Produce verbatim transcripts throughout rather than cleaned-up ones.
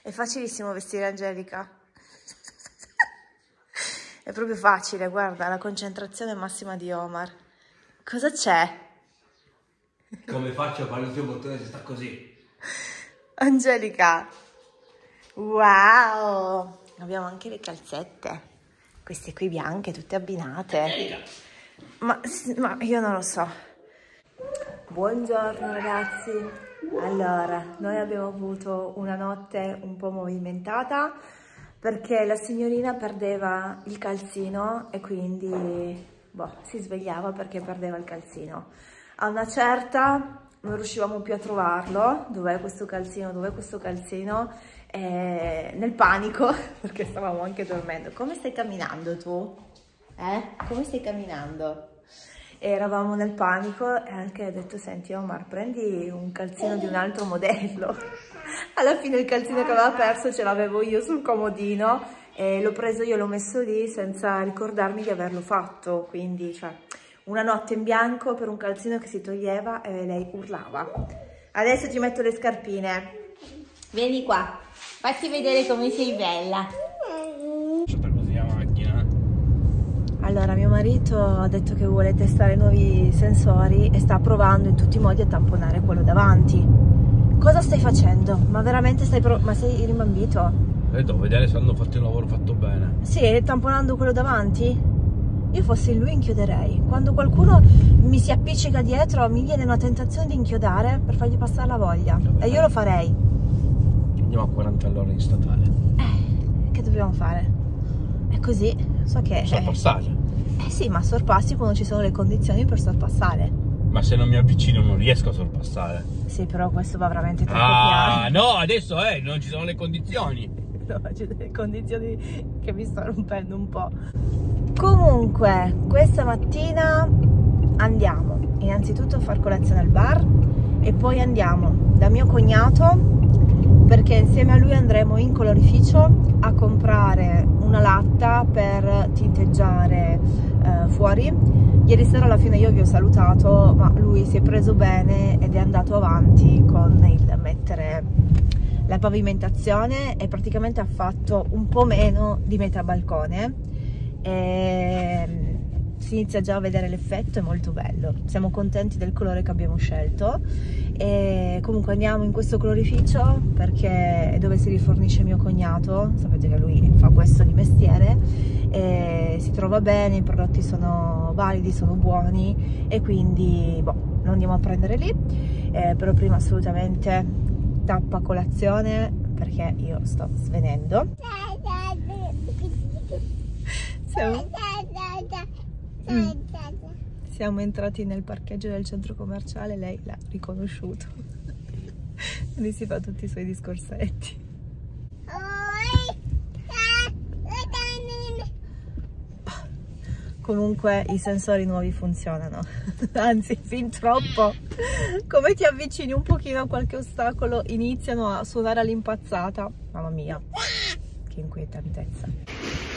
È facilissimo vestire Angelica. È proprio facile, guarda, la concentrazione massima di Omar. Cosa c'è? Come faccio a fare il tuo bottone se sta così? Angelica. Wow! Abbiamo anche le calzette. Queste qui bianche, tutte abbinate. Angelica. Ma, ma io non lo so. Buongiorno ragazzi. Allora, noi abbiamo avuto una notte un po' movimentata perché la signorina perdeva il calzino e quindi boh, si svegliava perché perdeva il calzino. A una certa non riuscivamo più a trovarlo. Dov'è questo calzino? Dov'è questo calzino? E nel panico, perché stavamo anche dormendo. Come stai camminando tu? Eh? Come stai camminando? E eravamo nel panico e anche ho detto, senti Omar, prendi un calzino di un altro modello. Alla fine il calzino che aveva perso ce l'avevo io sul comodino e l'ho preso io, l'ho messo lì senza ricordarmi di averlo fatto. Quindi, cioè, una notte in bianco per un calzino che si toglieva e lei urlava. Adesso ti metto le scarpine. Vieni qua, fatti vedere come sei bella. Così la macchina. Allora, mio marito ha detto che vuole testare nuovi sensori e sta provando in tutti i modi a tamponare quello davanti. Cosa stai facendo? Ma veramente stai pro- ma sei rimambito? E devo vedere se hanno fatto il lavoro fatto bene. Sì, tamponando quello davanti? Io fossi lui inchioderei. Quando qualcuno mi si appiccica dietro mi viene una tentazione di inchiodare per fargli passare la voglia. E io lo farei. Andiamo a quaranta all'ora in statale. Eh, che dobbiamo fare? È così, so che... Sorpassare. Eh sì, ma sorpassi quando ci sono le condizioni per sorpassare. Ma se non mi avvicino non riesco a sorpassare. Sì, però questo va veramente troppo Ah, piano. no, adesso eh, non ci sono le condizioni. No, c'è delle condizioni che mi sto rompendo un po'. Comunque, questa mattina andiamo innanzitutto a far colazione al bar e poi andiamo da mio cognato perché insieme a lui andremo in colorificio a comprare una latta per tinteggiare eh, fuori. Ieri sera alla fine io vi ho salutato, ma lui si è preso bene ed è andato avanti con il mettere la pavimentazione e praticamente ha fatto un po' meno di metà balcone e si inizia già a vedere l'effetto, è molto bello. Siamo contenti del colore che abbiamo scelto e comunque andiamo in questo colorificio perché è dove si rifornisce mio cognato. Sapete che lui fa questo di mestiere e si trova bene, i prodotti sono validi, sono buoni e quindi boh, lo andiamo a prendere lì, eh, però prima assolutamente tappa colazione perché io sto svenendo. Siamo... Mm. Siamo entrati nel parcheggio del centro commerciale, lei l'ha riconosciuto. Quindi si fa tutti i suoi discorsetti. Comunque i sensori nuovi funzionano, anzi fin troppo. Come ti avvicini un pochino a qualche ostacolo iniziano a suonare all'impazzata. Mamma mia, che inquietantezza.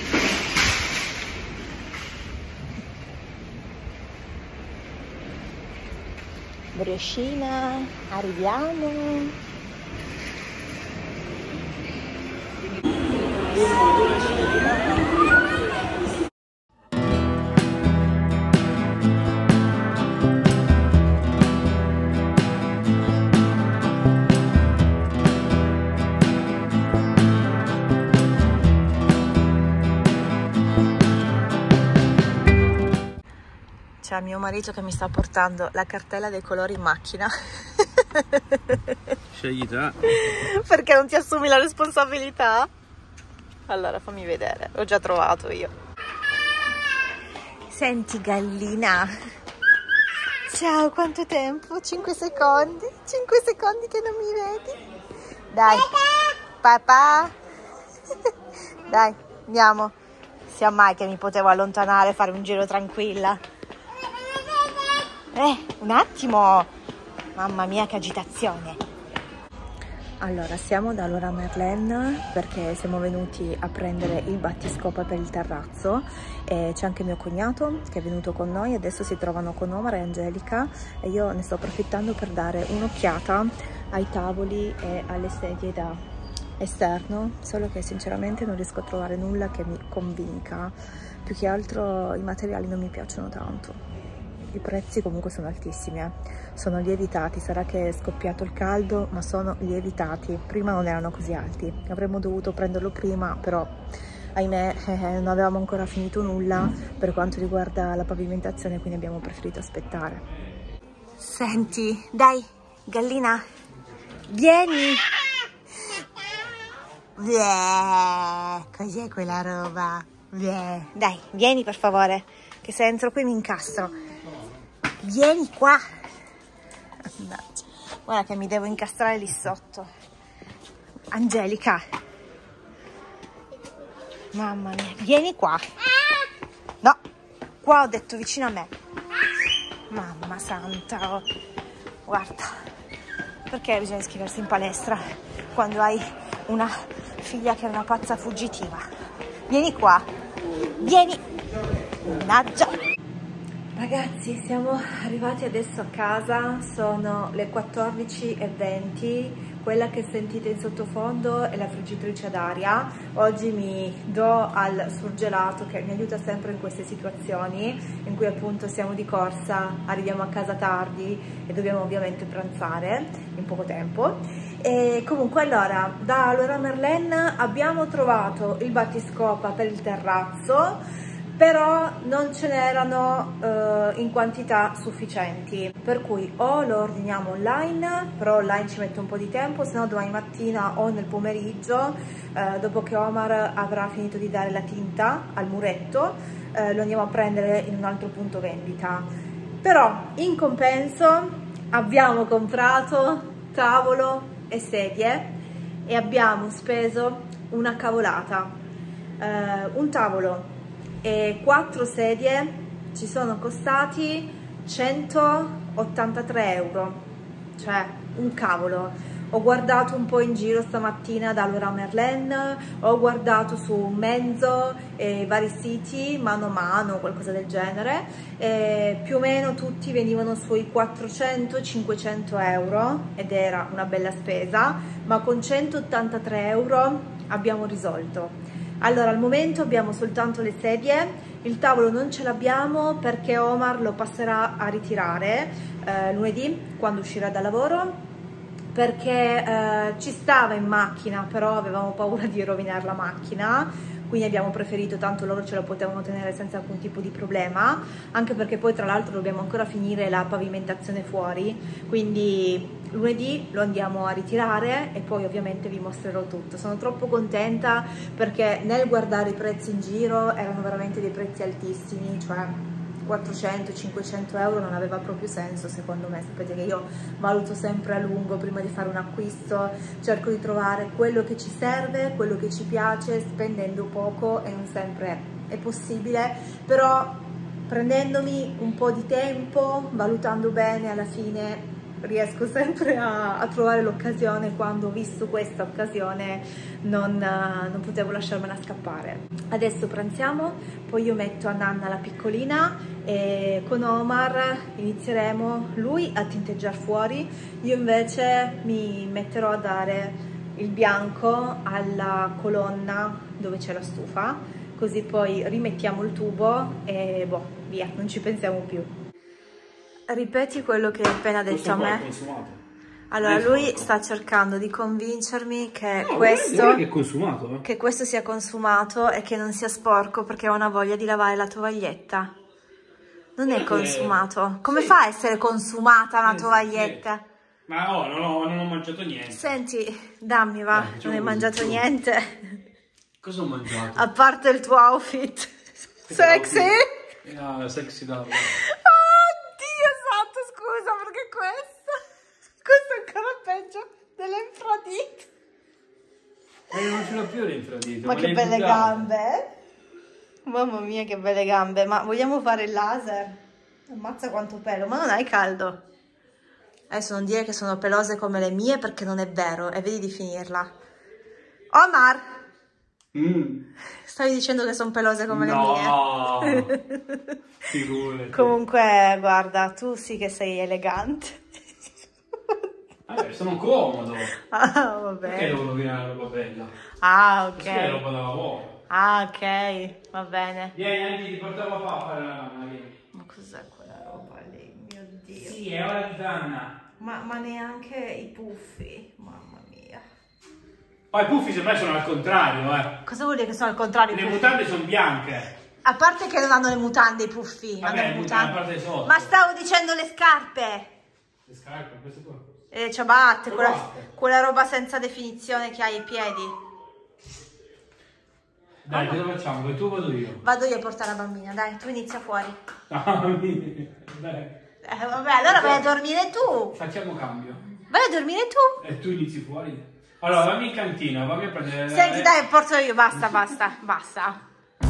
Brioscina, arriviamo. C'è mio marito che mi sta portando la cartella dei colori in macchina. Scegli te. Perché non ti assumi la responsabilità? Allora fammi vedere, l'ho già trovato io. Senti gallina. Ciao, quanto tempo? cinque secondi? cinque secondi che non mi vedi? Dai. Papà. Dai, andiamo. Sia mai che mi potevo allontanare e fare un giro tranquilla. Eh, un attimo. Mamma mia, che agitazione. Allora, siamo da Leroy Merlin perché siamo venuti a prendere il battiscopa per il terrazzo e c'è anche mio cognato che è venuto con noi. Adesso si trovano con Omar e Angelica e io ne sto approfittando per dare un'occhiata ai tavoli e alle sedie da esterno, solo che sinceramente non riesco a trovare nulla che mi convinca. Più che altro i materiali non mi piacciono tanto. I prezzi comunque sono altissimi, eh. Sono lievitati, sarà che è scoppiato il caldo, ma sono lievitati. Prima non erano così alti, avremmo dovuto prenderlo prima, però ahimè eh, non avevamo ancora finito nulla per quanto riguarda la pavimentazione, quindi abbiamo preferito aspettare. Senti, dai, gallina, vieni! Cos'è quella roba? Bleh. Dai, vieni per favore, che se entro qui mi incastro. Vieni qua. Mannaggia. Guarda che mi devo incastrare lì sotto. Angelica. Mamma mia, vieni qua. No, qua ho detto vicino a me. Mamma santa. Oh. Guarda, perché bisogna iscriversi in palestra quando hai una figlia che è una pazza fuggitiva? Vieni qua. Vieni. Mannaggia. Ragazzi, siamo arrivati adesso a casa, sono le quattordici e venti, quella che sentite in sottofondo è la friggitrice ad aria. Oggi mi do al surgelato che mi aiuta sempre in queste situazioni in cui appunto siamo di corsa, arriviamo a casa tardi e dobbiamo ovviamente pranzare in poco tempo. E comunque allora, da Leroy Merlin abbiamo trovato il battiscopa per il terrazzo, però non ce n'erano uh, in quantità sufficienti, per cui o lo ordiniamo online, però online ci mette un po' di tempo, se no domani mattina o nel pomeriggio, uh, dopo che Omar avrà finito di dare la tinta al muretto, uh, lo andiamo a prendere in un altro punto vendita. Però in compenso abbiamo comprato tavolo e sedie e abbiamo speso una cavolata. Uh, un tavolo e quattro sedie ci sono costati centottantatré euro, cioè un cavolo. Ho guardato un po' in giro stamattina da Leroy Merlin, ho guardato su Mezzo e vari siti, mano a mano, qualcosa del genere, e più o meno tutti venivano sui quattrocento cinquecento euro ed era una bella spesa, ma con centottantatré euro abbiamo risolto. Allora, al momento abbiamo soltanto le sedie, il tavolo non ce l'abbiamo perché Omar lo passerà a ritirare eh, lunedì quando uscirà da lavoro, perché eh, ci stava in macchina, però avevamo paura di rovinare la macchina, quindi abbiamo preferito, tanto loro ce la potevano tenere senza alcun tipo di problema, anche perché poi tra l'altro dobbiamo ancora finire la pavimentazione fuori, quindi lunedì lo andiamo a ritirare e poi ovviamente vi mostrerò tutto. Sono troppo contenta perché nel guardare i prezzi in giro erano veramente dei prezzi altissimi, cioè quattrocento cinquecento euro non aveva proprio senso secondo me. Sapete che io valuto sempre a lungo prima di fare un acquisto, cerco di trovare quello che ci serve, quello che ci piace, spendendo poco, e non sempre è possibile, però prendendomi un po' di tempo, valutando bene, alla fine riesco sempre a, a trovare l'occasione. Quando ho visto questa occasione non, uh, non potevo lasciarmela scappare. Adesso pranziamo, poi io metto a Nanna la piccolina e con Omar inizieremo lui a tinteggiare fuori, io invece mi metterò a dare il bianco alla colonna dove c'è la stufa, così poi rimettiamo il tubo e boh, via, non ci pensiamo più. Ripeti quello che hai appena detto a me. Allora, lui sta cercando di convincermi che, no, questo, che, è consumato, eh. che questo sia consumato e che non sia sporco perché ho una voglia di lavare la tovaglietta. Non è consumato. Come sì. fa a essere consumata una sì, tovaglietta? Sì. Ma no, non ho, non ho mangiato niente. Senti, dammi va, Dai, non hai mangiato tu. niente. Cosa ho mangiato? A parte il tuo outfit. Sexy? No, sexy da... Scusa, perché questo, questo è ancora peggio dell'infradito. Ma io non ce l'ho più l'infradito. Ma, ma che belle gambe. Mamma mia, che belle gambe. Ma vogliamo fare il laser? Ammazza quanto pelo. Ma non hai caldo? Adesso non dire che sono pelose come le mie, perché non è vero. E vedi di finirla. Omar! Mm. Stavi dicendo che sono pelose come no. le mie? Figurati. Comunque, guarda, tu sì che sei elegante. Eh, sono comodo. Ah, va bene. Perché devo rovinare la roba bella? Ah, ok. Questa è roba da lavoro. Ah, ok, va bene. Vieni, Andy, ti porto papà a fare la nanna, vieni. Ma cos'è quella roba lì? Mio Dio. Sì, è ora di nanna. Ma, ma neanche i puffi, mamma mia. Poi i puffi se me sono al contrario, eh. Cosa vuol dire che sono al contrario? Le i puffi? mutande sono bianche. A parte che non hanno le mutande i puffi. Vabbè, hanno le le mutande, a parte sotto. Ma stavo dicendo le scarpe. Le scarpe, queste qua. Le ciabatte, quella, Ciabatte. quella roba senza definizione che hai ai piedi. Dai, cosa facciamo? Vai tu o vado io? Vado io a portare la bambina, dai, tu inizia fuori. Dai. Eh, vabbè, allora vai a dormire tu. Facciamo cambio. Vai a dormire tu. E tu inizi fuori? Allora, vammi in cantina, vammi a prendere... Senti, dai, porto io, basta, basta, basta.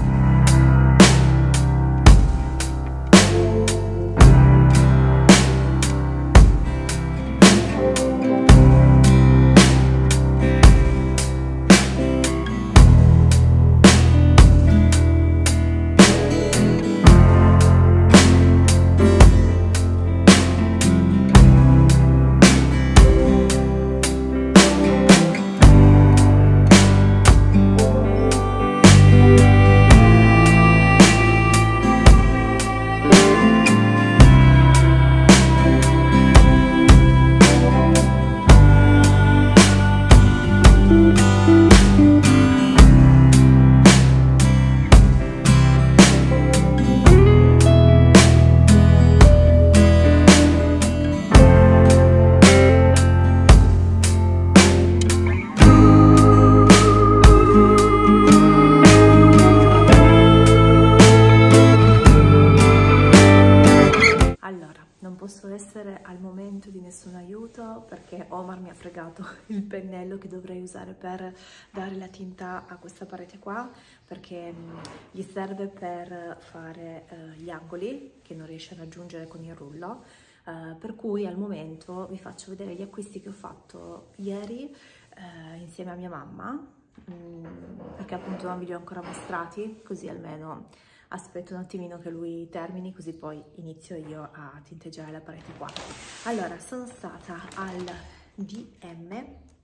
Al momento di nessun aiuto perché Omar mi ha fregato il pennello che dovrei usare per dare la tinta a questa parete qua, perché mh, gli serve per fare uh, gli angoli che non riesce a raggiungere con il rullo, uh, per cui al momento vi faccio vedere gli acquisti che ho fatto ieri uh, insieme a mia mamma, mh, perché appunto non vi li ho ancora mostrati, così almeno aspetto un attimino che lui termini, così poi inizio io a tinteggiare la parete qua. Allora, sono stata al D M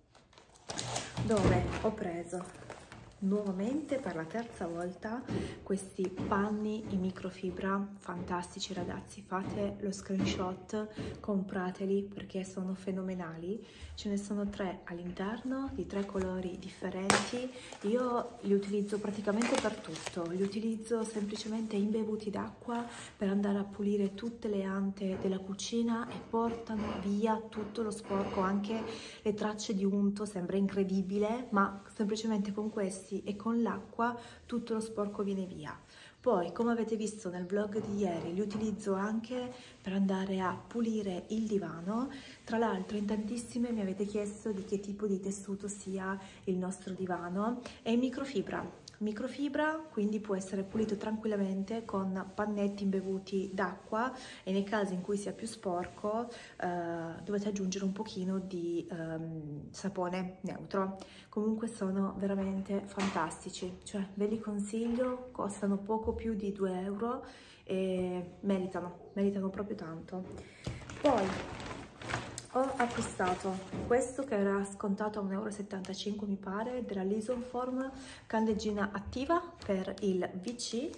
dove ho preso nuovamente per la terza volta questi panni in microfibra fantastici, ragazzi. Fate lo screenshot, comprateli perché sono fenomenali. Ce ne sono tre all'interno di tre colori differenti. Io li utilizzo praticamente per tutto, li utilizzo semplicemente imbevuti d'acqua per andare a pulire tutte le ante della cucina e portano via tutto lo sporco, anche le tracce di unto. Sembra incredibile, ma semplicemente con questi e con l'acqua tutto lo sporco viene via. Poi, come avete visto nel vlog di ieri, li utilizzo anche per andare a pulire il divano. Tra l'altro in tantissime mi avete chiesto di che tipo di tessuto sia il nostro divano. È in microfibra. Microfibra, quindi può essere pulito tranquillamente con pannetti imbevuti d'acqua, e nei casi in cui sia più sporco eh, dovete aggiungere un pochino di ehm, sapone neutro. Comunque sono veramente fantastici, cioè ve li consiglio, costano poco più di due euro e meritano, meritano proprio tanto. Poi ho acquistato questo che era scontato a un euro e settantacinque mi pare, della Lisonform, candeggina attiva per il V C.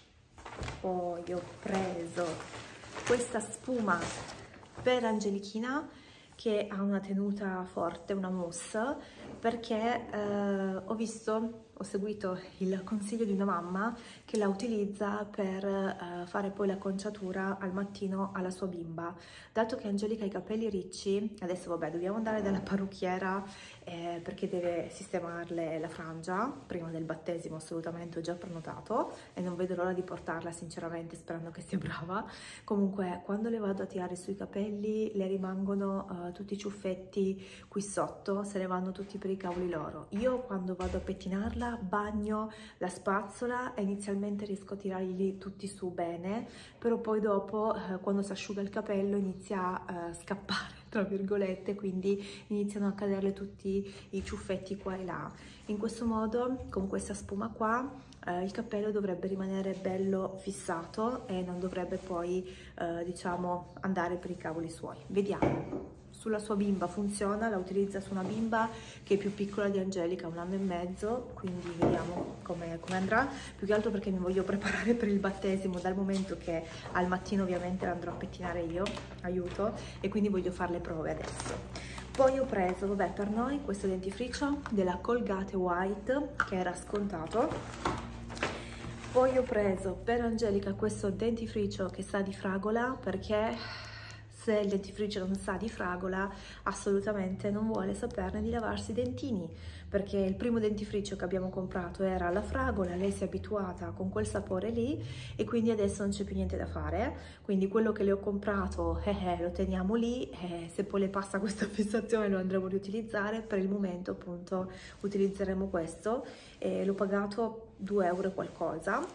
Poi ho preso questa spuma per Angelichina che ha una tenuta forte, una mousse, perché eh, ho visto, ho seguito il consiglio di una mamma che la utilizza per eh, fare poi l'acconciatura al mattino alla sua bimba. Dato che Angelica ha i capelli ricci, adesso vabbè dobbiamo andare dalla parrucchiera eh, perché deve sistemarle la frangia prima del battesimo, assolutamente, ho già prenotato e non vedo l'ora di portarla sinceramente, sperando che sia brava. Comunque quando le vado a tirare sui capelli le rimangono eh, tutti i ciuffetti qui sotto, se ne vanno tutti per i cavoli loro. Io quando vado a pettinarla bagno la spazzola e inizialmente riesco a tirarli tutti su bene, però poi dopo eh, quando si asciuga il capello inizia a eh, scappare tra virgolette, quindi iniziano a caderle tutti i ciuffetti qua e là. In questo modo, con questa spuma qua, eh, il capello dovrebbe rimanere bello fissato e non dovrebbe poi eh, diciamo andare per i cavoli suoi. Vediamo. sulla sua bimba funziona, la utilizza su una bimba che è più piccola di Angelica, un anno e mezzo, quindi vediamo come, come andrà, più che altro perché mi voglio preparare per il battesimo, dal momento che al mattino ovviamente la andrò a pettinare io, aiuto, e quindi voglio fare le prove adesso. Poi ho preso, vabbè, per noi questo dentifricio della Colgate White, che era scontato. Poi ho preso per Angelica questo dentifricio che sa di fragola, perché se il dentifricio non sa di fragola assolutamente non vuole saperne di lavarsi i dentini, perché il primo dentifricio che abbiamo comprato era alla fragola, lei si è abituata con quel sapore lì e quindi adesso non c'è più niente da fare, quindi quello che le ho comprato eh, eh, lo teniamo lì, eh, se poi le passa questa fissazione lo andremo a riutilizzare. Per il momento appunto utilizzeremo questo, eh, l'ho pagato due euro e qualcosa.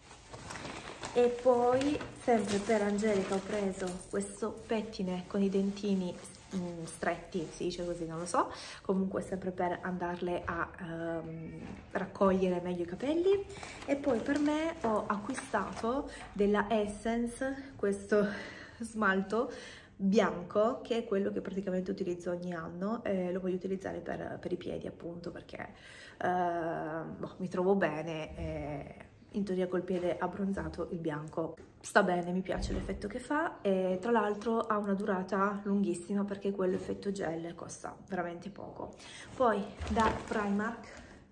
E poi sempre per Angelica ho preso questo pettine con i dentini mh, stretti, si dice così, non lo so, comunque sempre per andarle a um, raccogliere meglio i capelli. E poi per me ho acquistato della Essence questo smalto bianco, che è quello che praticamente utilizzo ogni anno, e lo voglio utilizzare per, per i piedi appunto perché uh, boh, mi trovo bene e in teoria col piede abbronzato il bianco sta bene, mi piace l'effetto che fa e tra l'altro ha una durata lunghissima perché quello effetto gel costa veramente poco. Poi da Primark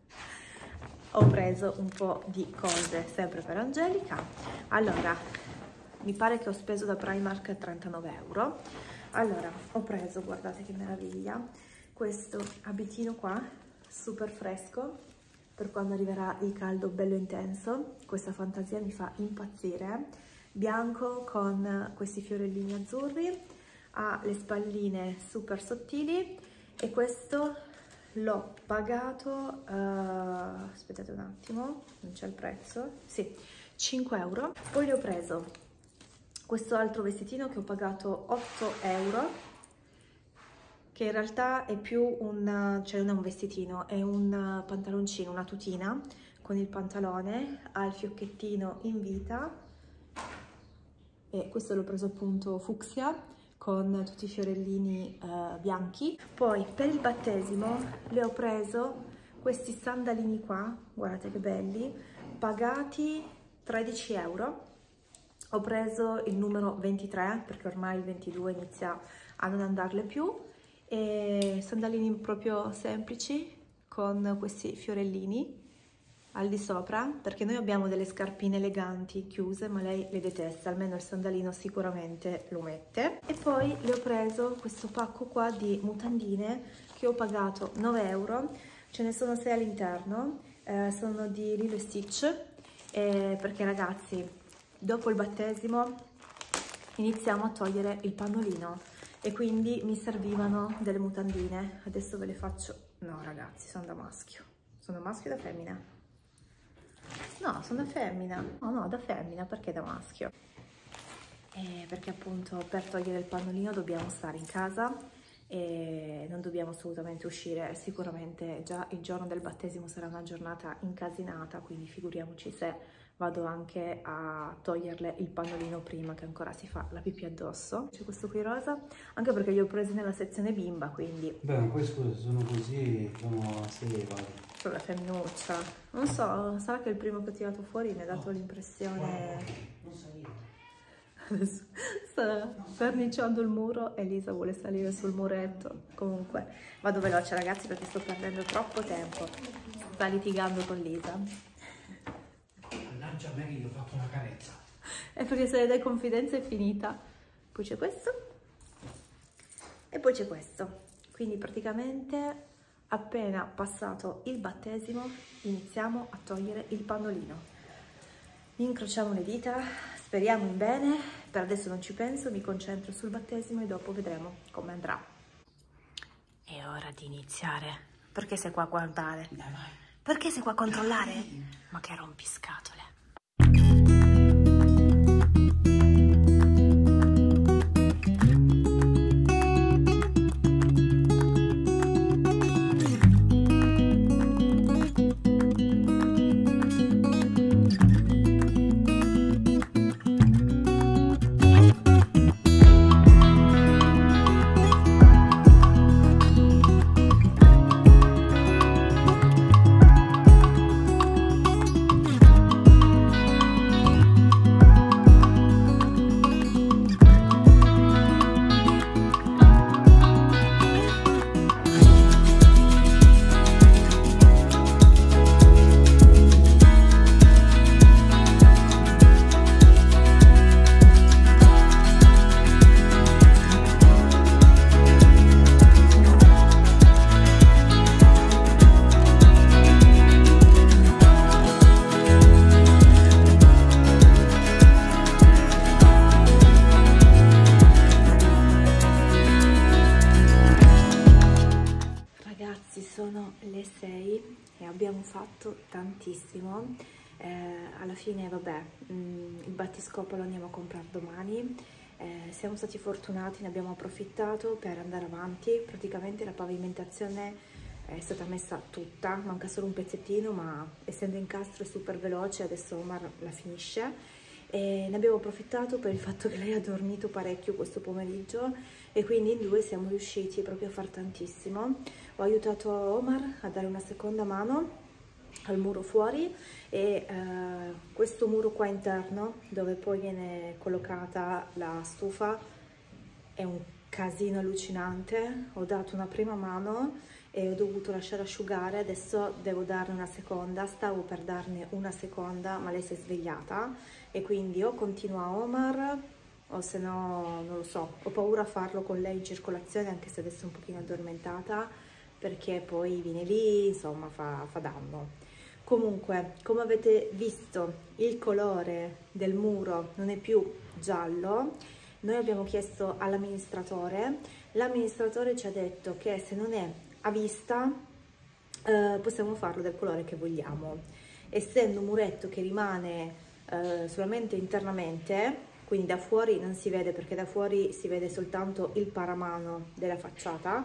ho preso un po' di cose sempre per Angelica. Allora, mi pare che ho speso da Primark trentanove euro. Allora, ho preso, guardate che meraviglia, questo abitino qua, super fresco, per quando arriverà il caldo bello intenso. Questa fantasia mi fa impazzire, bianco con questi fiorellini azzurri, ha le spalline super sottili e questo l'ho pagato, uh, aspettate un attimo, non c'è il prezzo, sì, cinque euro. Poi le ho preso questo altro vestitino che ho pagato otto euro, che in realtà è più un, cioè non è un vestitino, è un pantaloncino, una tutina con il pantalone, ha il fiocchettino in vita e questo l'ho preso appunto fucsia con tutti i fiorellini uh, bianchi. Poi per il battesimo le ho preso questi sandalini qua, guardate che belli, pagati tredici euro. Ho preso il numero ventitré perché ormai il ventidue inizia a non andarle più. E sandalini proprio semplici con questi fiorellini al di sopra, perché noi abbiamo delle scarpine eleganti chiuse ma lei le detesta, almeno il sandalino sicuramente lo mette. E poi le ho preso questo pacco qua di mutandine che ho pagato nove euro, ce ne sono sei all'interno, eh, sono di Lilo e Stitch, eh, perché ragazzi dopo il battesimo iniziamo a togliere il pannolino e quindi mi servivano delle mutandine. Adesso ve le faccio. No ragazzi, sono da maschio. Sono da maschio o da femmina? No, sono da femmina. No, no, da femmina, perché da maschio? Eh, perché appunto per togliere il pannolino dobbiamo stare in casa e non dobbiamo assolutamente uscire. Sicuramente già il giorno del battesimo sarà una giornata incasinata, quindi figuriamoci se vado anche a toglierle il pannolino prima che ancora si fa la pipì addosso. C'è questo qui rosa, anche perché li ho presi nella sezione bimba, quindi... Beh, ma poi scusa, sono così, sono sei pari. Sono la femminuccia. Non so, sarà che il primo che ho tirato fuori mi ha dato l'impressione... Non salire. Adesso sta verniciando il muro e Lisa vuole salire sul muretto. Comunque, vado veloce ragazzi perché sto perdendo troppo tempo. Sta litigando con Lisa. A me che gli ho fatto una carezza. È perché se le dai confidenza è finita. Poi c'è questo e poi c'è questo. Quindi praticamente appena passato il battesimo iniziamo a togliere il pannolino. Incrociamo le dita, speriamo in bene. Per adesso non ci penso, mi concentro sul battesimo e dopo vedremo come andrà. È ora di iniziare. Perché sei qua a guardare? Dai, vai. Perché sei qua a controllare? Ma che rompiscatole. Sono le sei e abbiamo fatto tantissimo. Eh, alla fine, vabbè, mh, il battiscopo lo andiamo a comprare domani. Eh, siamo stati fortunati, ne abbiamo approfittato per andare avanti. Praticamente la pavimentazione è stata messa tutta, manca solo un pezzettino, ma essendo incastro è super veloce, adesso Omar la finisce. E ne abbiamo approfittato per il fatto che lei ha dormito parecchio questo pomeriggio e quindi in due siamo riusciti proprio a far tantissimo. Ho aiutato Omar a dare una seconda mano al muro fuori e eh, questo muro qua interno dove poi viene collocata la stufa è un casino allucinante. Ho dato una prima mano e ho dovuto lasciare asciugare, adesso devo darne una seconda. Stavo per darne una seconda ma lei si è svegliata e quindi o continua Omar o se no non lo so, ho paura a farlo con lei in circolazione anche se adesso è un pochino addormentata perché poi viene lì, insomma fa, fa danno. Comunque, come avete visto, il colore del muro non è più giallo. Noi abbiamo chiesto all'amministratore, l'amministratore ci ha detto che se non è a vista eh, possiamo farlo del colore che vogliamo. Essendo un muretto che rimane eh, solamente internamente, quindi da fuori non si vede perché da fuori si vede soltanto il paramano della facciata,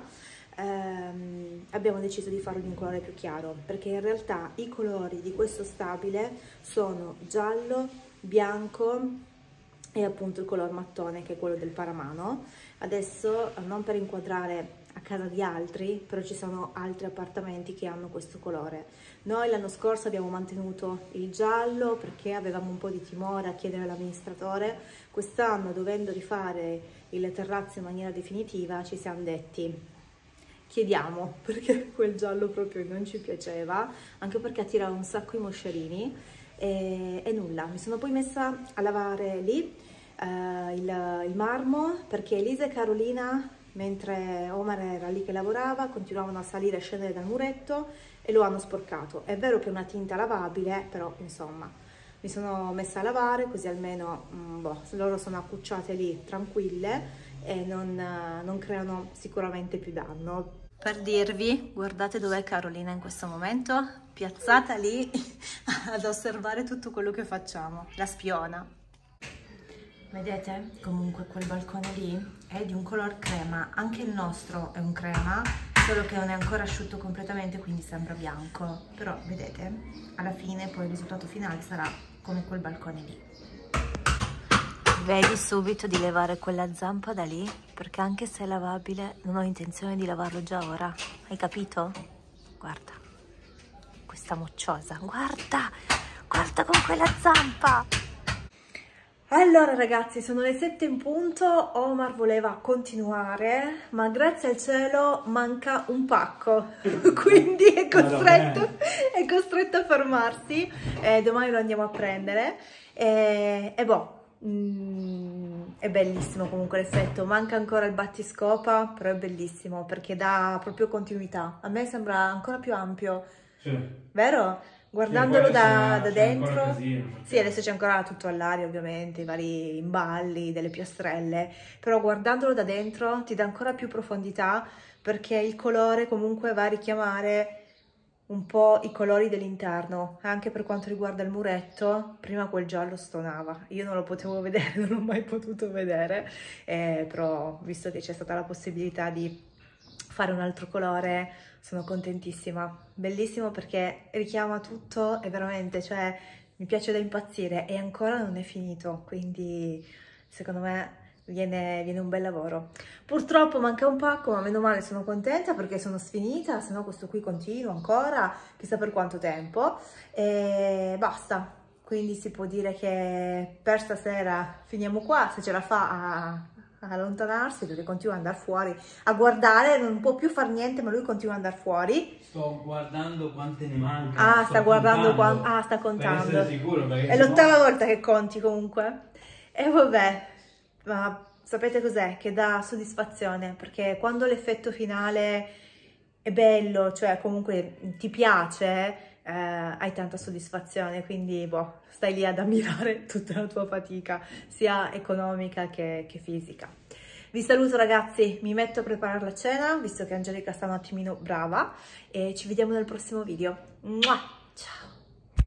ehm, abbiamo deciso di farlo di un colore più chiaro perché in realtà i colori di questo stabile sono giallo, bianco e appunto il color mattone che è quello del paramano. Adesso, non per inquadrare a casa di altri, però ci sono altri appartamenti che hanno questo colore. Noi l'anno scorso abbiamo mantenuto il giallo perché avevamo un po' di timore a chiedere all'amministratore. Quest'anno, dovendo rifare il terrazzo in maniera definitiva, ci siamo detti chiediamo, perché quel giallo proprio non ci piaceva, anche perché attirava un sacco i moscerini e, e nulla. Mi sono poi messa a lavare lì eh, il, il marmo perché Elisa e Carolina, mentre Omar era lì che lavorava, continuavano a salire e scendere dal muretto e lo hanno sporcato. È vero che è una tinta lavabile, però insomma mi sono messa a lavare così almeno mh, boh, loro sono accucciate lì tranquille e non, non creano sicuramente più danno. Per dirvi, guardate dov'è Carolina in questo momento, piazzata lì ad osservare tutto quello che facciamo, la spiona. Vedete? Comunque quel balcone lì è di un color crema, anche il nostro è un crema, solo che non è ancora asciutto completamente, quindi sembra bianco. Però vedete, alla fine poi il risultato finale sarà come quel balcone lì. Vedi subito di levare quella zampa da lì, perché anche se è lavabile non ho intenzione di lavarlo già ora, hai capito? Guarda, questa mocciosa, guarda, guarda con quella zampa! Allora ragazzi, sono le sette in punto, Omar voleva continuare, ma grazie al cielo manca un pacco, quindi è costretto, è costretto a fermarsi, e domani lo andiamo a prendere, e, e boh, mm, è bellissimo comunque l'effetto, manca ancora il battiscopa, però è bellissimo perché dà proprio continuità, a me sembra ancora più ampio, sì. Vero? Guardandolo da, da dentro, casino, sì, adesso c'è ancora tutto all'aria ovviamente, i vari imballi, delle piastrelle, però guardandolo da dentro ti dà ancora più profondità perché il colore comunque va a richiamare un po' i colori dell'interno, anche per quanto riguarda il muretto. Prima quel giallo stonava, io non lo potevo vedere, non l'ho mai potuto vedere, eh, però visto che c'è stata la possibilità di fare un altro colore sono contentissima, bellissimo perché richiama tutto e veramente, cioè, mi piace da impazzire e ancora non è finito, quindi secondo me viene, viene un bel lavoro. Purtroppo manca un pacco, ma meno male, sono contenta perché sono sfinita, se no questo qui continua ancora, chissà per quanto tempo, e basta. Quindi si può dire che per stasera finiamo qua, se ce la fa a a allontanarsi perché continua ad andare fuori a guardare, non può più fare niente ma lui continua ad andare fuori. Sto guardando quante ne mancano. Ah, sta guardando quanto, ah, sta contando. Per essere sicuro, è l'ottava no... volta che conti comunque. E vabbè, ma sapete cos'è? Che dà soddisfazione perché quando l'effetto finale è bello, cioè comunque ti piace, eh, hai tanta soddisfazione, quindi boh, stai lì ad ammirare tutta la tua fatica, sia economica che, che fisica. Vi Vi saluto ragazzi, mi metto a preparare la cena, visto che Angelica sta un attimino brava, e ci vediamo nel prossimo video. Mua! Ciao!